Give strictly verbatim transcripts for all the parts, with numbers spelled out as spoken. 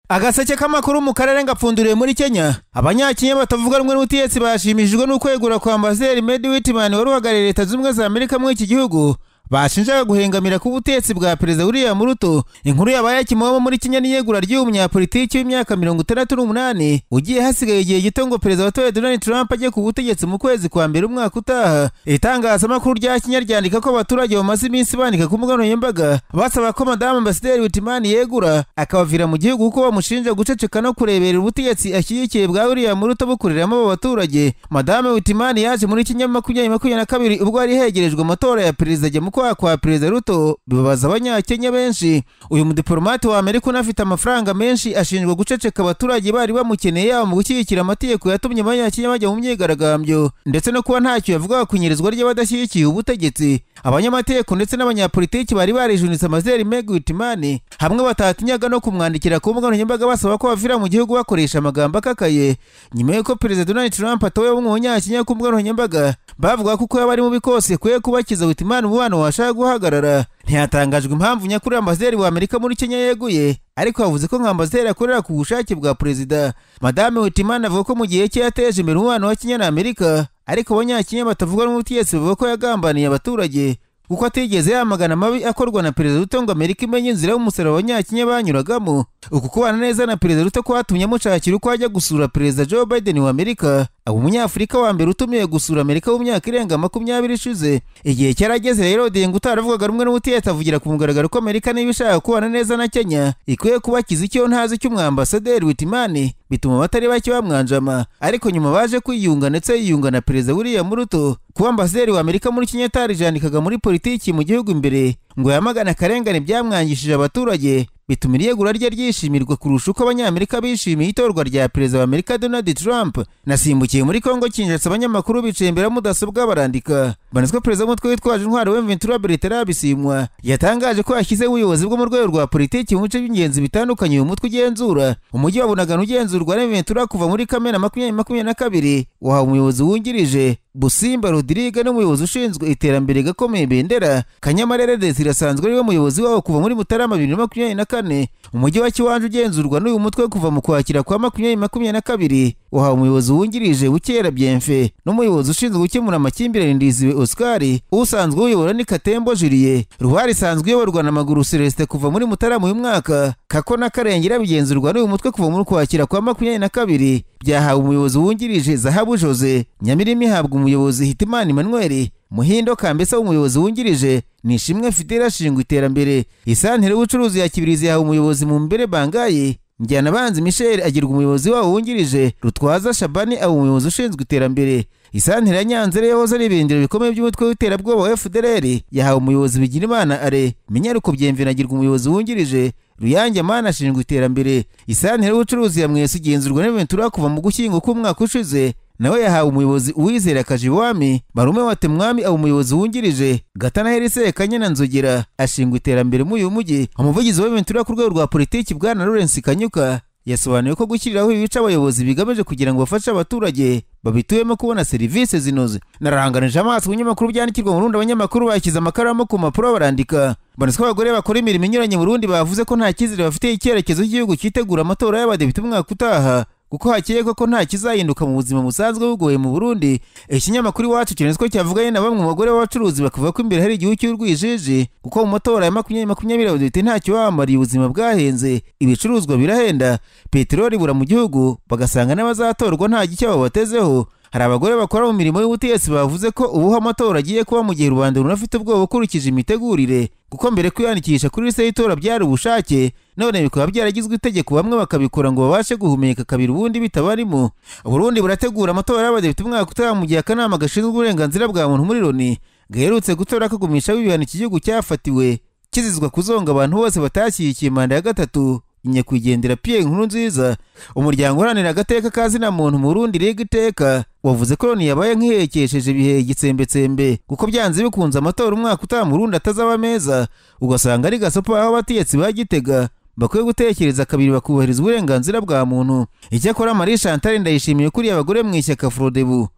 Agaseke k'amakuru mu karere ngapfunduriye muri Kenya. Abanyakenya batavuga rumwe n'ubutegetsi bashimishijwe n'ukwegura kwa Ambasaderi Medi Whitman wari uhagarariye Leta Zunze Ubumwe za Amerika muri iki gihugu. Bashinjaga guhengamira ku butegetsi bwa Perezida William Ruto. Inkuru yabaye kimomo muri Kenya n'iyegura ry'umunyapolitiki w'imyaka mirongo itandatu n'umunani ugiye hasigaye igihe gito ngo Perezida watowe Donald Trump ajye ku butegetsi mu kwezi kwa mbere umwaka utaha. Itangazamakuru rya Kenya ryandika ko abaturage bamaze iminsi bandika ku mbuga nkoranyambaga basaba ko Madame Ambasaderi Whitman yegura akabavira mu gihugu kuko bamushinja guceceka no kurebera ubutegetsi ashyigikiye bwa William Ruto bukuriramo abo baturage. Madame Whitman yaje muri Kenya makumyabiri makumyabiri na kabiri ubwo ari hegerejwe amatora ya Perezida kwa kwa Perezida Ruto bibabaza abanyakenya benshi. Uyu mudiplomate wa Amerika unafite amafaranga menshi ashinjwa guceceka abaturage bari bamukeneye yaba mu gushyigikira amategeko yatumye abanyakenya bajya mu myigaragambyo ndetse no kuba ntacyo yavugaga ku nyirizwa ry'abadashyigikiye ubutegetsi. Abanyamategeko ndetse n'abanyapolitiki bari barijunitse Ambasaderi Medi Whitman hamwe batatinyaga no kumwandikira ku mbuga nkoranyambaga basaba ko bavira mu gihugu bakoresha amagambo akakaye. Nyuma y'uko Perezida Donald Trump atowe mu banyakenya ku mbuga nkoranyambaga bavuga ko uko yabari mu bikose kwe kubakiza Whitman umubano washaka guhagarara. Ntiyatangajwe impamvu nyakuri Ambasaderi wa Amerika muri Kenya yeguye, ariko yavuze ko nka Ambasaderi akorera ku bushake bwa Perezida. Madame Whitman avuga ko mu gihe cye yateje imbere umubano wa Kenya na Amerika, ariko abanyakenya batavuga n'ubutegetsi bavuga ko yagambaniye abaturage kuko atigeze yamagana amabi akorwa na Perezida Ruto ngo Amerika imenye inzira y'umusaraba abanyakenya banyuragamo. Uku kubana neza na Perezida Ruto kwatumye amushakira uko ajya gusura Perezida Joe Biden wa Amerika, abo umunyafurika wa mbere utumiye gusura Amerika mu myaka irenga makumyabiri ishize. Igihe cyarageze rero Odinga utaravugaga rumwe n'ubutegetsi avugira ku mugaragaro ko Amerika niba ishaka kubana neza na Kenya ikwiye kubakiza icyo ntazi cy'umwambasaderi Whitman, bituma batari bake bamwanjama. Ariko nyuma baje kwiyunga ndetse yiyunga na Perezida William Ruto. Kuba Ambasaderi wa Amerika muri Kenya atarijandikaga muri politiki mu gihugu imbere ngo yamagana akarengane byamwangishije abaturage, bituma iyegura rye ryishimirwa kurusha uko abanyamerika bishimiye itorwa rya Perezida wa Amerika Donald Trump. Nasimbukiye muri Kongo Kinshasa, abanyamakuru bicaye imbere ya mudasobwa barandika. Banizwe Perezida w'umutwe witwaje intwaro wa Ventura Bertrand Bisimwa yatangaje ko yashyizeho ubuyobozi bwo mu rwego rwa politiki mu bice by'ingenzi bitandukanye uyu mutwe ugenzura. Umujyi wa Bunagana ugenzurwa na Ventura kuva muri Kamena makumyabiri makumyabiri na kabiri wahawe umuyobozi wungirije Busimba Rodrigue n'umuyobozi ushinzwe iterambere gakomeye Bendera. Kanyamarere Desire asanzwe ariwe muyobozi wawo kuva muri Mutarama bibiri na makumyabiri na kane. Umujyi wa Kiwanja ugenzurwa n'uyu mutwe kuva mu Kwakira kwa makumyabiri makumyabiri na kabiri wahawe umuyobozi wungirije Bukera Bienfait n'umuyobozi ushinzwe gukemura amakimbirane Ndiziwe Oscar. Usanzwe uyobora ni Katembo Julien. Ruhari isanzwe uyoborwa na Maguru Celestin kuva muri Mutarama uyu mwaka. Kako na Karengera bigenzurwa n'uyu mutwe kuva muri Kwakira kwa makumyabiri na kabiri byahawe umuyobozi wungirije Zahabu Jose. Nyamirima ihabwa umuyobozi Hitimana Emmanuel. Muhindo Kambesa umuyobozi wungirije Nishimwe Fidela ashinzwe iterambere. Isantere y'ubucuruzi ya Kibirizi yahawe umuyobozi mu mbere Bangaye. Njyana Banzi Michel agirwa umuyobozi wawo wungirije. Rutwaza Shabani aba umuyobozi ushinzwe iterambere. Isantere ya Nyanzere yahoze ari ibindiro bikomeye by'umutwe w'iterabwoba wa F D L R yahawe umuyobozi Bigirimana Ale. Minyaruko Bienvenue agirwa umuyobozi wungirije. Ruyange Mana ashinzwe iterambere. Isantere y'ubucuruzi ya Mwese igenzurwa na Ventura kuva mu Gushyingo k'umwaka ushize nawe yahawe umuyobozi Uwizera Kajiwami. Barume Watemwami aba umuyobozi wungirije. Gatana Herise Kanyana Nzogera ashingwa iterambere mu uyu mujyi. Umuvugizi wa Ventura ku rwego rwa politiki bwana Lawrence Kanyuka yasobanuye ko gushyiriraho ibice abayobozi bigamije kugira ngo bafashe abaturage babituyemo kubona serivisi zinoze. Narahanganije amaso ibinyamakuru byandikirwa mu Burundi, abanyamakuru bashyize amakaramu ku mpapuro barandika. Banizwe abagore bakora imirimo inyuranye mu Burundi bavuze ko nta cyizere bafite icyerekezo cy'igihugu cyitegura amatora y'abadepite umwaka utaha kuko hakekwa ko nta kizahinduka mu buzima busanzwe bugoye mu Burundi. Ikinyamakuru Iwacu cyanditswe cyavuganye na bamwe mu bagore b'abacuruzi bakavuga ko imbere hari igihugu cy'urwijiji kuko mu matora ya makumyabiri makumyabiri abadepite ntacyo bamariye, ubuzima bwahenze, ibicuruzwa birahenda, peteroli ibura mu gihugu, bagasanga n'abazatorwa nta gicyo babatezeho. Hari abagore bakora mu mirimo y'ubutegetsi bavuze ko ubuho amatora agiye kuba mu gihe rubanda runafite ubwoba ukurikije imitegurire, kuko mbere kwiyandikisha kuri liste y'itora byari ubushake, none bikaba byaragizwe itegeko bamwe bakabikora ngo babashe guhumeka kabiri ubundi bitabarimo. Burundi burategura amatora y'abadepite umwaka utaha mu gihe akanama gashinzwe uburenganzira bwa muntu muri Loni gaherutse gutora kagumisha w'ibihano iki gihugu cyafatiwe kizizwa kuzonga abantu bose batashyigikiye manda ya gatatu nyakwigendera Pierre Nkurunziza. Umuryango uharanira agateka kazina muntu mu Burundi Ligue Iteka wavuze ko Loni yabaye nk'ihekesheje ibihe igitsembetsembe kuko byanze bikunze amatora umwaka utaha mu Burundi atazaba meza, ugasanga ari gasopo aho abategetsi bagitega bakwiye gutekereza kabiri bakubahiriza uburenganzira bwa muntu. Icyakora Marie Chantal Ndayishimiye kuri abagore mu ishyaka Frodebu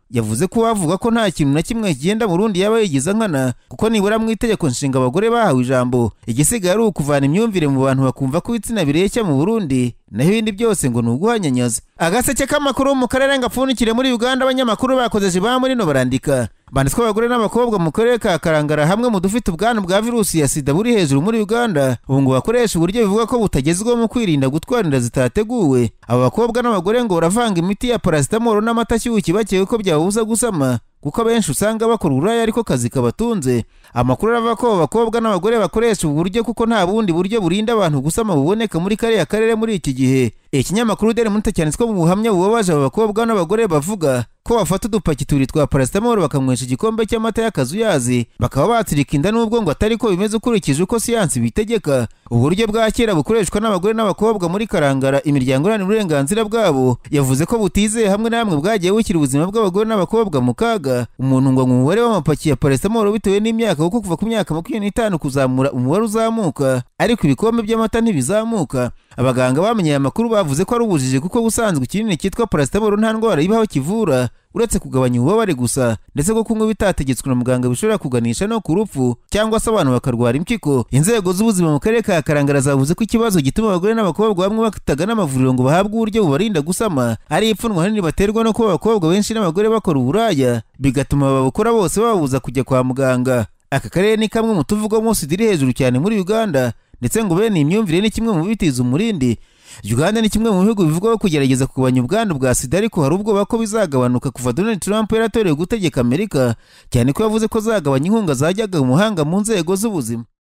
yavuze ko bavuga ko nta kintu na kimwe kigenda mu Burundi yaba yigiza nkana kuko nibura mu itegeko nshinga abagore bahawe ijambo, igisigaye ari ukuvana imyumvire mu bantu bakumva ko ibitsina bireshya mu Burundi naho ibindi byose ngo ni uguhanyanyaza. Agaseke k'amakuru mu karere ngapfunikire muri Uganda, abanyamakuru bakoze ba muri no barandika banditswe abagore n'abakobwa mu karere ka Karangara hamwe mu dufite ubwandu bwa virusi ya sida buri hejuru muri Uganda, ubu ngo bakoresha uburyo bivuga ko butagezweho mu kwirinda gutwara inda zitateguwe. Aba bakobwa n'abagore ngo baravanga imiti ya paracetamol n'amata ashyushye bakeka ko byabuza gusama kuko benshi usanga bakora uburaya ariko kazi kabatunze. Amakuru arava ko abakobwa n'abagore bakoresha ubu buryo kuko nta bundi buryo burinda abantu gusama buboneka muri kariya karere muri iki gihe. Ikinyamakuru Daily Monitor cyanditswe mu buhamya bubabaje aba bakobwa n'abagore bavuga ko bafata udupaki tubiri twa paracetamol bakamwesha igikombe cy'amata y'akazuyazi bakaba batsirika inda n'ubwo ngo atari ko bimeze ukurikije uko siyansi bitegeka. Uburyo bwa kera bukoreshwa n'abagore n'abakobwa muri Karangara, imiryango iharanira uburenganzira bwabo yavuze ko butizeye hamwe na hamwe bwagiye bukira ubuzima bw'abagore n'abakobwa mu kaga. Umuntu ngo umubare w'amapaki ya paracetamol bitewe n'imyaka kuko kuva ku myaka makumyabiri n'itanu kuzamura umubare uzamuka ariko ibikombe by'amata ntibizamuka. Abaganga bamenye aya makuru bavuze ko ari ubujiji kuko busanzwe ikinini cyitwa paracetamol nta ndwara ibaho kivura uretse kugabanya ububabare gusa, ndetse ko kunywa bitategetswe na muganga bishobora kuganisha no ku rupfu cyangwa se abantu bakarwara impyiko. Inzego z'ubuzima mu karere ka Karangara zavuze ko ikibazo gituma abagore n'abakobwa bamwe batagana amavuriro ngo bahabwe uburyo bubarinda gusama ari ipfunwe hanini baterwa no kuba abakobwa benshi n'abagore bakora uburaya bigatuma babukora bose bababuza kujya kwa muganga. Aka karere ni kamwe mu tuvugwamo sida iri hejuru cyane muri Uganda, ndetse ngo bene imyumvire ni kimwe mu bitiza umurindi. Uganda ni kimwe mu bihugu bivugwaho kugerageza kugabanya ubwandu bwa sida, ariko hari ubwoba ko bizagabanuka kuva Donald Trump yaratorewe gutegeka Amerika, cyane ko yavuze ko zagabanya inkunga zajyaga mu muhanga mu nzego z'ubuzima.